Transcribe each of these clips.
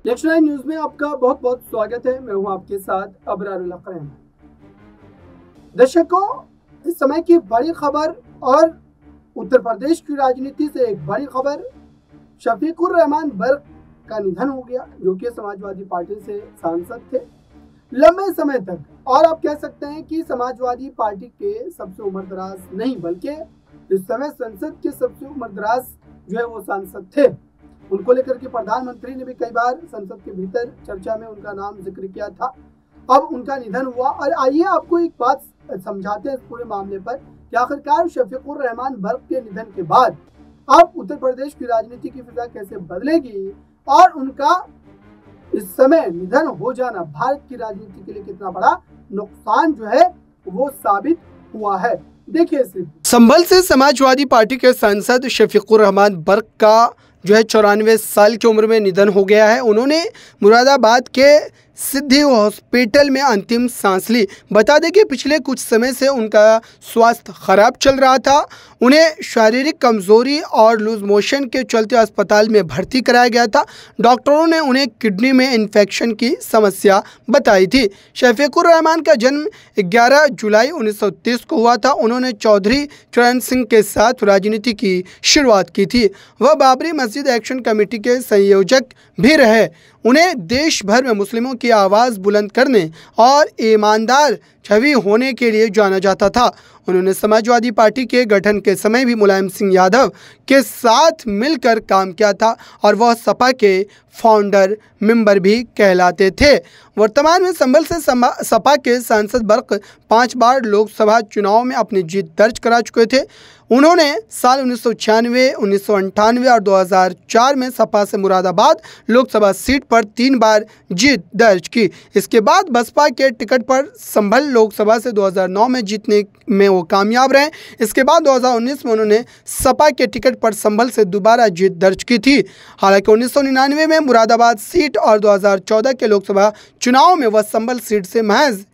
Next nine news में आपका बहुत बहुत स्वागत है। मैं हूं आपके साथ अबरारुल अकरम। दर्शकों, इस समय की बड़ी खबर और उत्तर प्रदेश की राजनीति से एक बड़ी खबर, शफीकुर रहमान बर्क का निधन हो गया, जो कि समाजवादी पार्टी से सांसद थे लंबे समय तक। और आप कह सकते हैं कि समाजवादी पार्टी के सबसे उम्रदराज नहीं बल्कि इस समय संसद के सबसे उम्रदराज जो है वो सांसद थे। उनको लेकर के प्रधानमंत्री ने भी कई बार संसद के भीतर चर्चा में उनका नाम जिक्र किया था। अब उनका निधन हुआ और आइए आपको एक बात समझाते हैं इस पूरे मामले पर कि आखिरकार शफीकुर रहमान बर्क के निधन के बाद अब उत्तर प्रदेश की राजनीति की फिजा कैसे बदलेगी और उनका इस समय निधन हो जाना भारत की राजनीति के लिए कितना बड़ा नुकसान जो है वो साबित हुआ है। देखिए, संभल से समाजवादी पार्टी के सांसद शफीकुर रहमान बर्क का जो है 94 साल की उम्र में निधन हो गया है। उन्होंने मुरादाबाद के सिद्धि हॉस्पिटल में अंतिम सांस ली। बता दें कि पिछले कुछ समय से उनका स्वास्थ्य खराब चल रहा था। उन्हें शारीरिक कमजोरी और लूज मोशन के चलते अस्पताल में भर्ती कराया गया था। डॉक्टरों ने उन्हें किडनी में इन्फेक्शन की समस्या बताई थी। शफीकुर रहमान का जन्म 11 जुलाई 1930 को हुआ था। उन्होंने चौधरी चरण सिंह के साथ राजनीति की शुरुआत की थी। वह बाबरी मस्जिद एक्शन कमेटी के संयोजक भी रहे। उन्हें देश भर में मुस्लिमों की आवाज़ बुलंद करने और ईमानदार छवि होने के लिए जाना जाता था। उन्होंने समाजवादी पार्टी के गठन के समय भी मुलायम सिंह यादव के साथ मिलकर काम किया था और वह सपा के फाउंडर मेंबर भी कहलाते थे। वर्तमान में संभल से सपा के सांसद बर्क 5 बार लोकसभा चुनाव में अपनी जीत दर्ज करा चुके थे। उन्होंने साल 1996, 1998 और 2004 में सपा से मुरादाबाद लोकसभा सीट पर 3 बार जीत दर्ज की। इसके बाद बसपा के टिकट पर संभल लोकसभा से 2009 में जीतने में वो कामयाब रहे। इसके बाद 2019 में उन्होंने सपा के टिकट पर संभल से दोबारा जीत दर्ज की थी। हालांकि 1999 में मुरादाबाद सीट और 2014 के लोकसभा चुनाव में वह संभल सीट से महज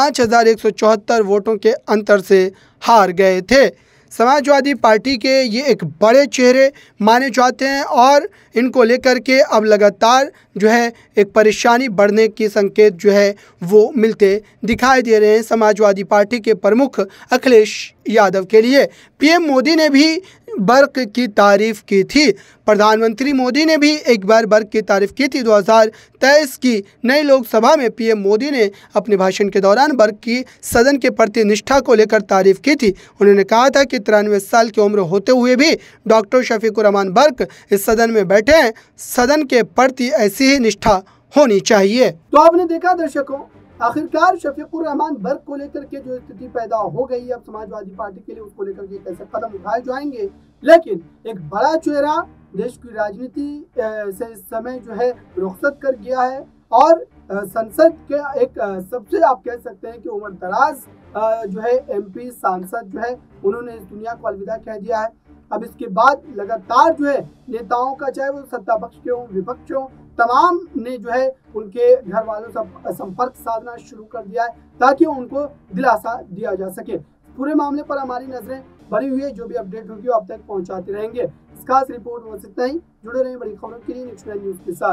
5174 वोटों के अंतर से हार गए थे। समाजवादी पार्टी के ये एक बड़े चेहरे माने जाते हैं और इनको लेकर के अब लगातार जो है एक परेशानी बढ़ने की संकेत जो है वो मिलते दिखाई दे रहे हैं समाजवादी पार्टी के प्रमुख अखिलेश यादव के लिए। पीएम मोदी ने भी बर्क की तारीफ की थी। प्रधानमंत्री मोदी ने भी एक बार बर्क की तारीफ की थी। 2023 की नई लोकसभा में पीएम मोदी ने अपने भाषण के दौरान बर्क की सदन के प्रति निष्ठा को लेकर तारीफ की थी। उन्होंने कहा था कि 93 साल की उम्र होते हुए भी डॉक्टर शफीकुर रहमान बर्क इस सदन में बैठे हैं। सदन के प्रति ऐसी ही निष्ठा होनी चाहिए। तो आपने देखा दर्शकों, आखिरकार शफीकुर रहमान बर्क को लेकर के जो स्थिति पैदा हो गई है अब समाजवादी पार्टी के लिए, उसको लेकर के कैसे कदम उठाए जाएंगे। लेकिन एक बड़ा चेहरा देश की राजनीति से इस समय जो है रुखसत कर गया है और संसद के एक सबसे आप कह सकते हैं कि उम्रदराज जो है एमपी सांसद जो है उन्होंने इस दुनिया को अलविदा कह दिया है। अब इसके बाद लगातार जो है नेताओं का, चाहे वो सत्ता पक्ष के हों विपक्ष हों, तमाम ने जो है उनके घर वालों से संपर्क साधना शुरू कर दिया है ताकि उनको दिलासा दिया जा सके। पूरे मामले पर हमारी नजरें बनी हुई है। जो भी अपडेट होगी वो अब तक पहुंचाते रहेंगे। इस खास रिपोर्ट बस इतना ही। जुड़े रहें बड़ी खबरों के लिए नेक्स्ट नाइन न्यूज के साथ।